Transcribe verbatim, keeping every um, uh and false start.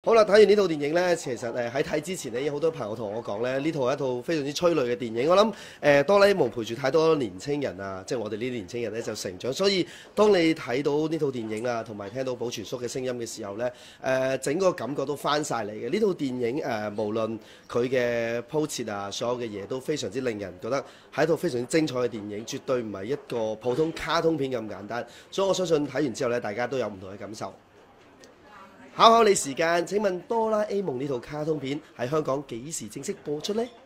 好啦，睇完呢套電影呢，其實誒喺睇之前呢，有好多朋友同我講咧，呢套係一套非常之催淚嘅電影。我諗誒、呃，哆啦 A 夢陪住太多年青人啊，即係我哋呢啲年青人呢，就成長。所以當你睇到呢套電影啊，同埋聽到寶全叔嘅聲音嘅時候呢，誒、呃、整個感覺都翻晒嚟嘅。呢套電影誒、呃，無論佢嘅鋪設啊，所有嘅嘢都非常之令人覺得係一套非常之精彩嘅電影，絕對唔係一個普通卡通片咁簡單。所以我相信睇完之後呢，大家都有唔同嘅感受。考考你時間，請問哆啦 A 夢呢套卡通片喺香港幾時正式播出呢？